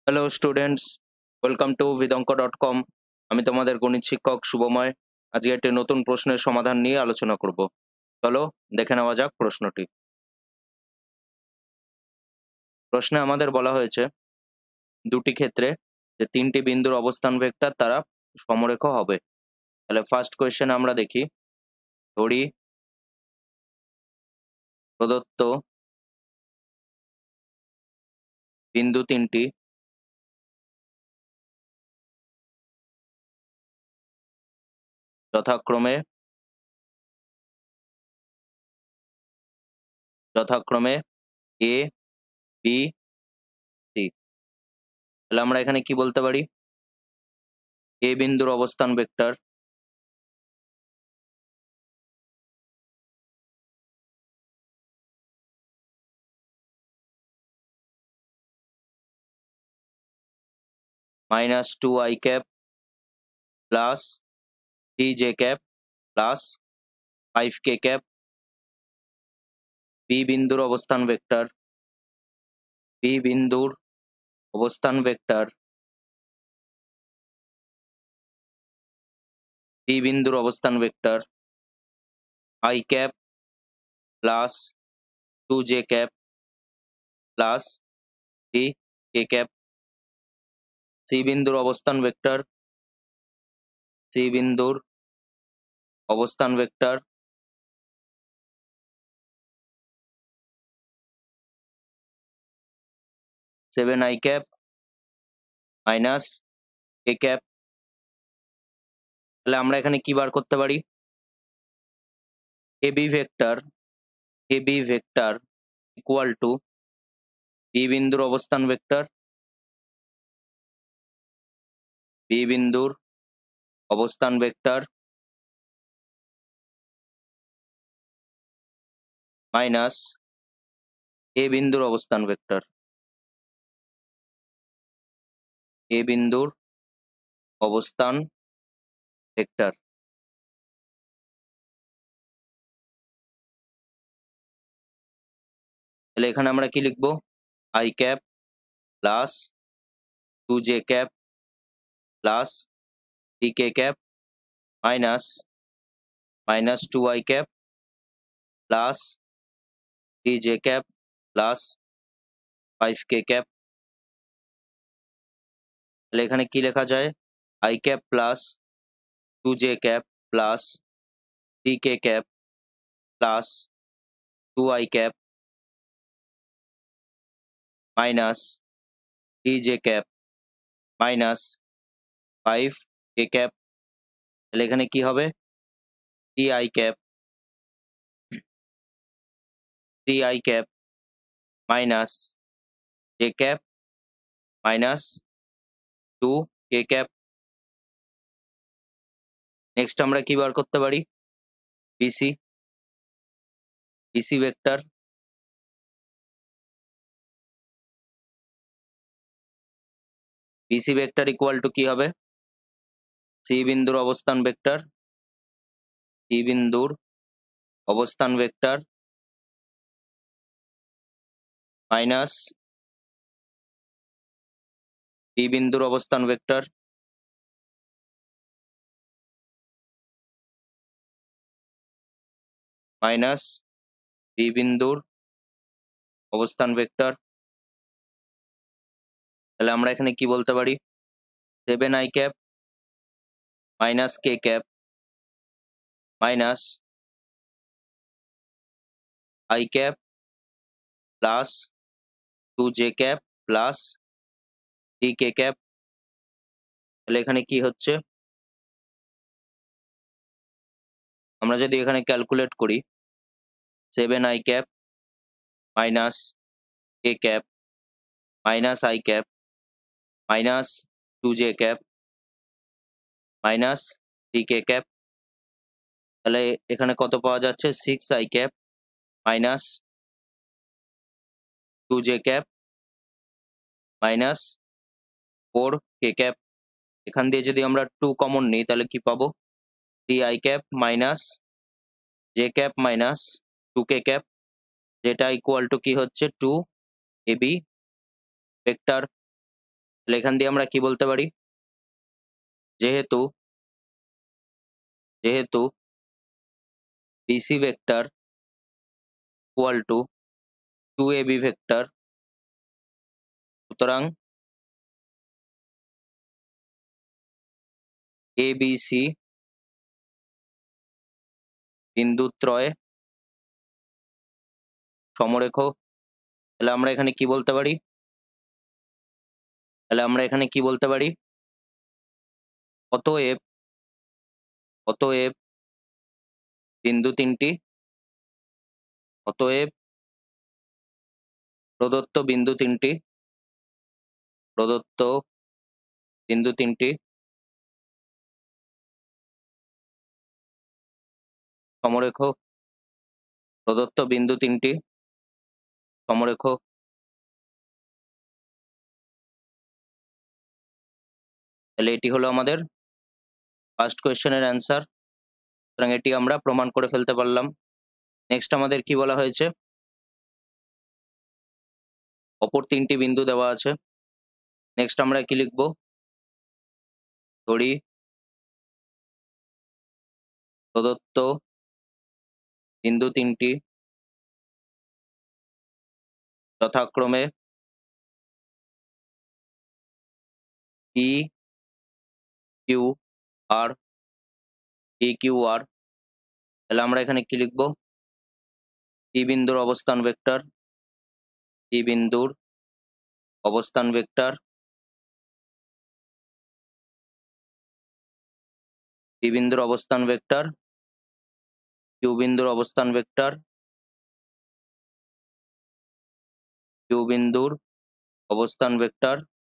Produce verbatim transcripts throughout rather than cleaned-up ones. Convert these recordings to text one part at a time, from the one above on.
Hello students, welcome to বিদঙ্ক dot com. আমি তোমাদের গণিত শিক্ষক শুভময়। আজকে একটি নতুন প্রশ্নের সমাধান নিয়ে আলোচনা করব। চলো দেখে নেওয়া যাক প্রশ্নটি। প্রশ্নে আমাদের বলা হয়েছে দুটি ক্ষেত্রে যে তিনটি বিন্দুর অবস্থান ভেক্টর তারা সমরেখ হবে। তাহলে ফার্স্ট কোয়েশ্চেন আমরা দেখি। ধরি প্রদত্ত বিন্দু তিনটি যথাক্রমে যথাক্রমে এ, বি, সি। তাহলে আমরা এখানে কি বলতে পারি? এ বিন্দুর অবস্থান vector minus two I cap plus three J cap plus five K cap. B বিন্দুর অবস্থান ভেক্টর বি বিন্দুর অবস্থান ভেক্টর বি বিন্দুর অবস্থান vector I cap plus two J cap plus three K cap. C বিন্দুর অবস্থান ভেক্টর সি বিন্দুর অবস্থান vector seven I cap minus K cap. তাহলে আমরা এখানে কি বার করতে পারি? A B vector A B vector equal to B বিন্দুর অবস্থান ভেক্টর বি বিন্দুর অবস্থান ভেক্টর মাইনাস এ বিন্দুর অবস্থান ভেক্টর এ বিন্দুর অবস্থান ভেক্টর। তাহলে এখানে আমরা কি লিখবো? I cap plus two J cap plus three K cap minus minus two I cap plus three J cap plus five K cap. তাহলে এখানে কি লেখা যায়? I cap plus two J cap plus three K cap plus two I cap minus three J cap minus five K cap. তাহলে এখানে কি হবে? Three I cap three I cap minus J cap minus two K cap. Next আমরা কি বার করতে পারি? BC BC vector BC vector equal to কি হবে? সি বিন্দুর অবস্থান ভেক্টর সি বিন্দুর অবস্থান ভেক্টর মাইনাস বি বিন্দুর অবস্থান ভেক্টর মাইনাস বি বিন্দুর অবস্থান ভেক্টর। তাহলে আমরা এখানে কি বলতে পারি? Seven I cap minus K cap minus I cap plus two J cap plus three K cap. তাহলে এখানে কি হচ্ছে? আমরা যদি এখানে ক্যালকুলেট করি, seven I cap minus K cap minus I cap minus two J cap minus three K cap. তাহলে এখানে কত পাওয়া যাচ্ছে? Six I cap minus two J cap minus four K cap. এখান দিয়ে যদি আমরা টু কমন নিই তাহলে কি পাবো? Three I cap minus J cap minus two K cap, যেটা ইকুয়াল টু কি হচ্ছে? Two A B vector. তাহলে এখান দিয়ে আমরা কি বলতে পারি, যেহেতু যেহেতু BC vector equal to two AB vector, সুতরাং এবিসি বিন্দুত্রয় সমরেখ। তাহলে আমরা এখানে কি বলতে পারি, তাহলে আমরা এখানে কি বলতে পারি, অতএব অতএব বিন্দু তিনটি অতএব প্রদত্ত বিন্দু তিনটি প্রদত্ত বিন্দু তিনটি সমরেখ প্রদত্ত বিন্দু তিনটি সমরেখ। তাহলে এটি হলো আমাদের ফার্স্ট কোয়েশ্চেনের অ্যান্সার। সুতরাং এটি আমরা প্রমাণ করে ফেলতে পারলাম। নেক্সট আমাদের কি বলা হয়েছে, অপর তিনটি বিন্দু দেওয়া আছে। নেক্সট আমরা কি লিখব, ধরি প্রদত্ত বিন্দু তিনটি যথাক্রমে P Q R P Q R. তাহলে আমরা এখানে কি লিখব, পি বিন্দুর অবস্থান ভেক্টর পি বিন্দুর অবস্থান ভেক্টর পি বিন্দুর অবস্থান ভেক্টর কিউ বিন্দুর অবস্থান ভেক্টর কিউ বিন্দুর অবস্থান ভেক্টর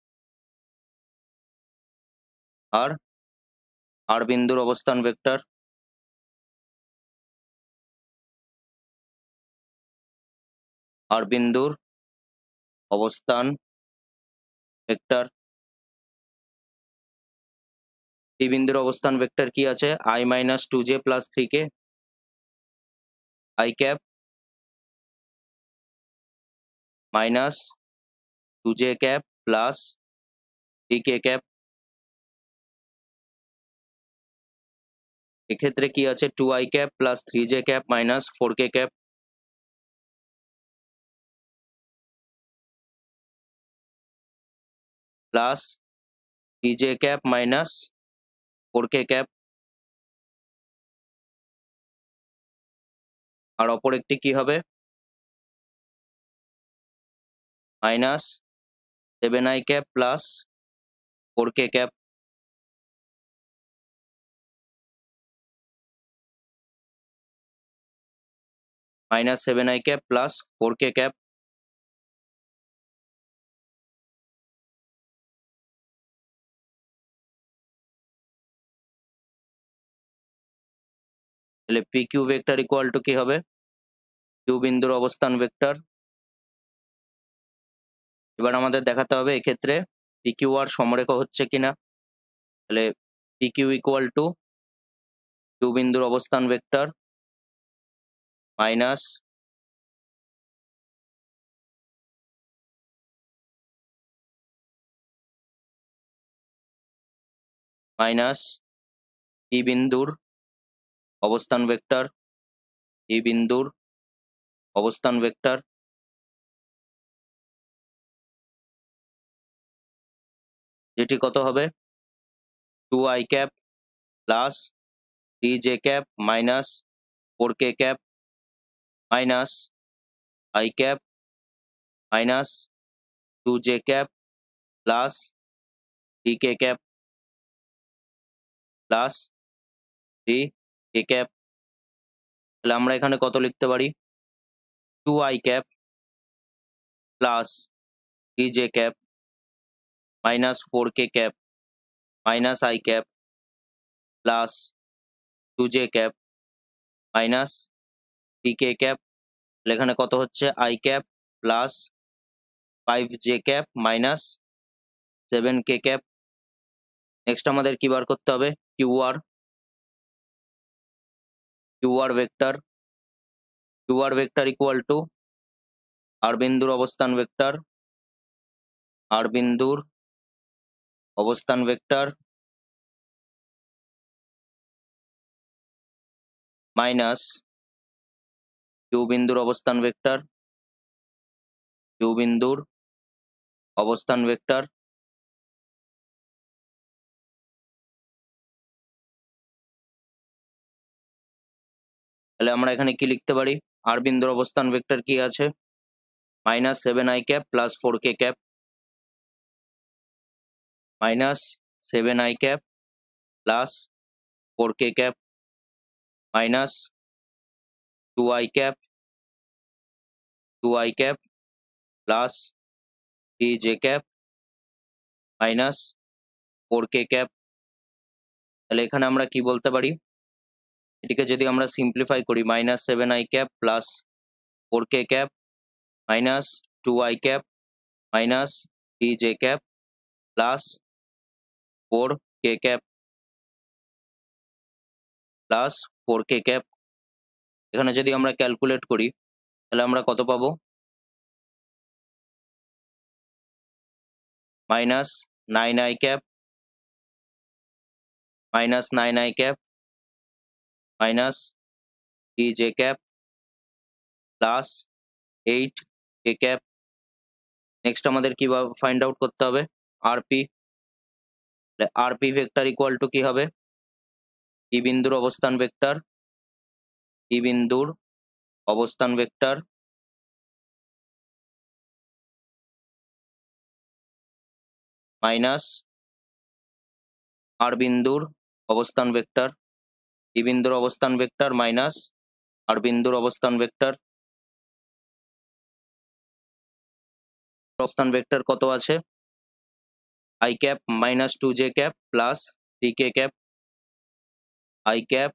আর আর বিন্দুর অবস্থান ভেক্টর আর বিন্দুর অবস্থান ভেক্টর। পি বিন্দুর অবস্থান ভেক্টর কি আছে, I minus two J plus three K I cap minus two J cap plus three K cap. এক্ষেত্রে কি আছে, two I cap plus three J cap minus four K cap plus three J cap minus four K cap. আর অপর একটি কি হবে, minus seven I cap plus four K cap. Minus seven I cap plus four K cap. তাহলে P Q vector equal to কি হবে, Q বিন্দুর অবস্থান ভেক্টর। এবার আমাদের দেখাতে হবে এক্ষেত্রে পি কিউ আর সমরেখ হচ্ছে কিনা। তাহলে P Q equal to Q বিন্দুর অবস্থান ভেক্টর মাইনাস মাইনাস পি বিন্দুর অবস্থান ভেক্টর পি বিন্দুর অবস্থান ভেক্টর যেটি কত হবে, two I cap plus three J cap minus four K cap minus I cap minus two J cap plus three K cap plus three K cap. তাহলে আমরা এখানে কত লিখতে পারি, two I cap plus three J cap minus four K cap minus I cap plus two J cap minus three K cap. এখানে কত হচ্ছে, I cap plus five J cap minus seven k cap. Next আমাদের কি বার করতে হবে, Q R Q R vector Q R vector equal to R বিন্দুর অবস্থান ভেক্টর আর বিন্দুর অবস্থান ভেক্টর মাইনাস কিউ বিন্দুর অবস্থান ভেক্টর কিউ বিন্দুর অবস্থান ভেক্টর তাহলে আমরা এখানে কি লিখতে পারি? আর বিন্দুর অবস্থান ভেক্টর কি আছে? Minus seven I cap plus four K cap minus seven I cap plus four K cap minus two I cap two I cap plus three J cap minus four K cap. তাহলে এখানে আমরা কি বলতে পারি? এটিকে যদি আমরা simplify করি, minus seven I cap plus four K cap minus two I cap minus three J cap plus four K cap plus four K cap. এখানে যদি আমরা ক্যালকুলেট করি তাহলে আমরা কত পাবো? Minus nine i cap minus nine i cap minus three J cap plus eight k cap. Next আমাদের কিভাবে ফাইন্ড আউট করতে হবে? RP. RP vector equal to কি হবে? পি বিন্দুর অবস্থান ভেক্টর পি বিন্দুর অবস্থান ভেক্টর মাইনাস আর বিন্দুর অবস্থান ভেক্টর পি বিন্দুর অবস্থান ভেক্টর মাইনাস আর বিন্দুর অবস্থান ভেক্টর। অবস্থান ভেক্টর কত আছে? I cap minus two J cap plus three K cap i cap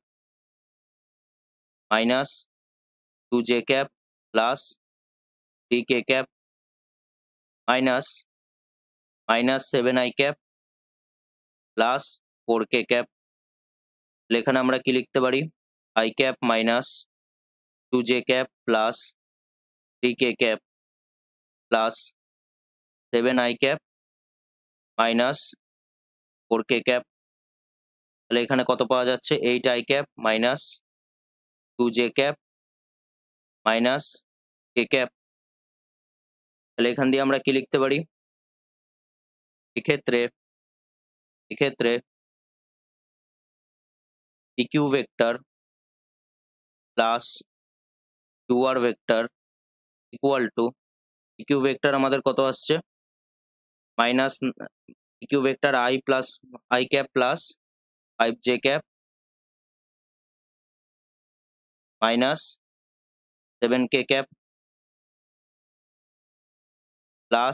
minus two J cap plus three K cap minus minus seven I cap plus four K cap. এখানে আমরা কি লিখতে পারি? I cap minus two J cap plus three K cap plus seven I cap minus four K cap. তাহলে এখানে কত পাওয়া যাচ্ছে? Eight i cap minus two J cap minus K cap. তাহলে এখান দিয়ে আমরা কি লিখতে পারি? এক্ষেত্রে এক্ষেত্রে PQ vector plus QR vector equal to PQ vector আমাদের কত আসছে? Minus PQ vector i plus i cap plus five J cap minus seven k cap plus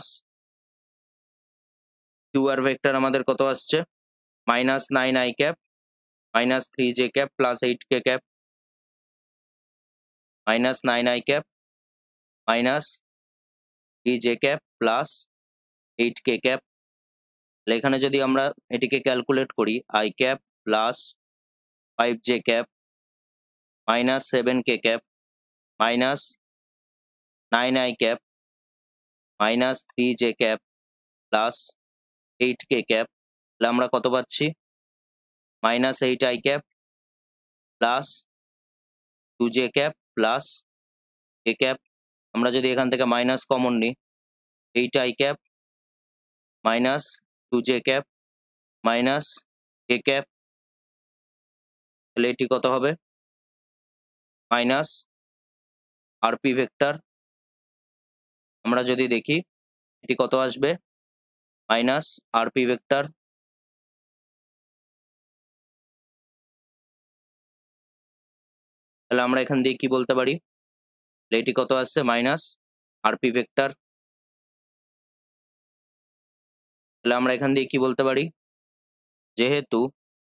QR vector আমাদের কত আসছে? Minus nine i cap minus three J cap plus eight k cap minus nine i cap minus three J cap plus eight k cap. এখানে যদি আমরা এটিকে calculate করি, i cap plus five J cap minus seven k cap minus nine i cap minus three J cap plus eight k cap. তাহলে আমরা কত পাচ্ছি? Minus eight i cap plus two J cap plus k cap. আমরা যদি এখান থেকে minus common নিই, eight i cap minus two J cap minus K cap. তাহলে এটি কত হবে? Minus RP vector. আমরা যদি দেখি এটি কত আসবে? Minus RP vector. তাহলে আমরা এখান দিয়ে কি বলতে পারি? এটি কত আসছে? Minus RP vector. তাহলে আমরা এখান দিয়ে কি বলতে পারি? যেহেতু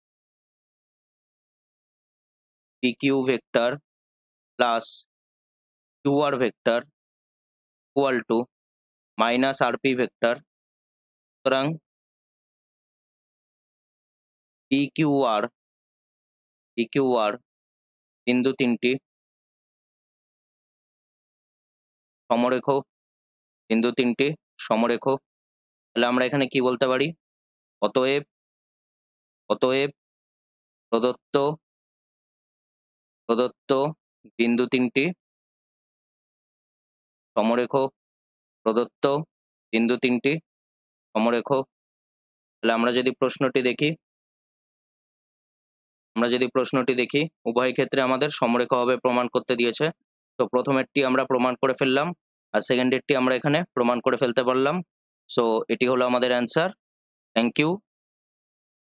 PQ vector plus QR vector equal to minus RP vector, সুতরাং পিকিউআর পিকিউআর বিন্দু তিনটি সমরেখ বিন্দু তিনটি সমরেখ। তাহলে আমরা এখানে কি বলতে পারি? অতএব অতএব প্রদত্ত প্রদত্ত বিন্দু তিনটি সমরেখ প্রদত্ত বিন্দু তিনটি সমরেখ। তাহলে আমরা যদি প্রশ্নটি দেখি আমরা যদি প্রশ্নটি দেখি উভয় ক্ষেত্রে আমাদের সমরেখ হবে প্রমাণ করতে দিয়েছে। তো প্রথমেরটি আমরা প্রমাণ করে ফেললাম, আর সেকেন্ডেরটি আমরা এখানে প্রমাণ করে ফেলতে পারলাম। সো এটি হলো আমাদের অ্যান্সার। Thank you.